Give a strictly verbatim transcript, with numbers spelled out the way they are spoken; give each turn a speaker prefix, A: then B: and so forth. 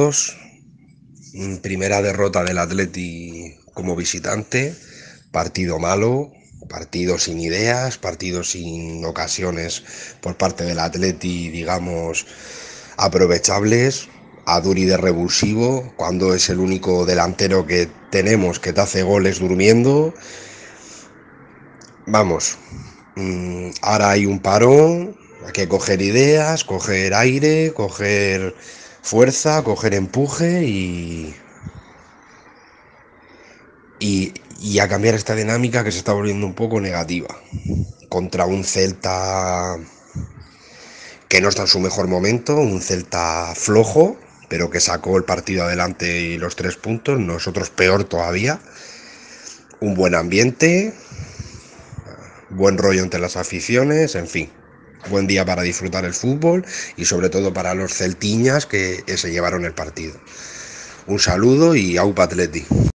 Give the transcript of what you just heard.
A: todos. Primera derrota del Atleti como visitante, partido malo, partido sin ideas, partido sin ocasiones por parte del Atleti, digamos, aprovechables. A Duri de revulsivo, cuando es el único delantero que tenemos que te hace goles durmiendo. Vamos, mmm, ahora hay un parón, hay que coger ideas, coger aire, coger fuerza, coger empuje y, y, y a cambiar esta dinámica que se está volviendo un poco negativa. Contra un Celta que no está en su mejor momento, un Celta flojo, pero que sacó el partido adelante y los tres puntos, nosotros peor todavía. Un buen ambiente, buen rollo entre las aficiones, en fin. Buen día para disfrutar el fútbol y sobre todo para los celtiñas que se llevaron el partido. Un saludo y aupa Atleti.